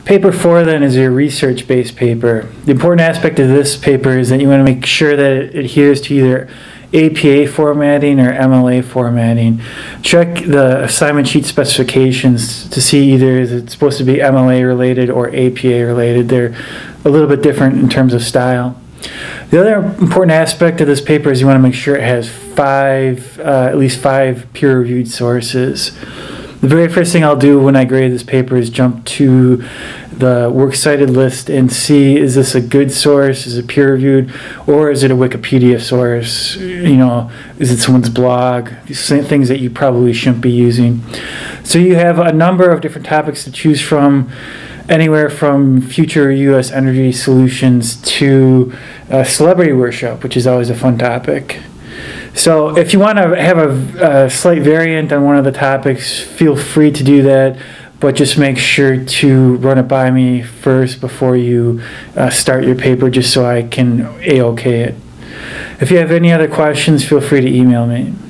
Paper 4 then is your research-based paper. The important aspect of this paper is that you want to make sure that it adheres to either APA formatting or MLA formatting. Check the assignment sheet specifications to see either is it supposed to be MLA related or APA related. They're a little bit different in terms of style. The other important aspect of this paper is you want to make sure it has at least five peer-reviewed sources. The very first thing I'll do when I grade this paper is jump to the works cited list and see, is this a good source, is it peer-reviewed, or is it a Wikipedia source? You know, is it someone's blog? These things that you probably shouldn't be using. So you have a number of different topics to choose from, anywhere from future U.S. energy solutions to celebrity worship, which is always a fun topic. So if you want to have a slight variant on one of the topics, feel free to do that, but just make sure to run it by me first before you start your paper, just so I can A-OK it. If you have any other questions, feel free to email me.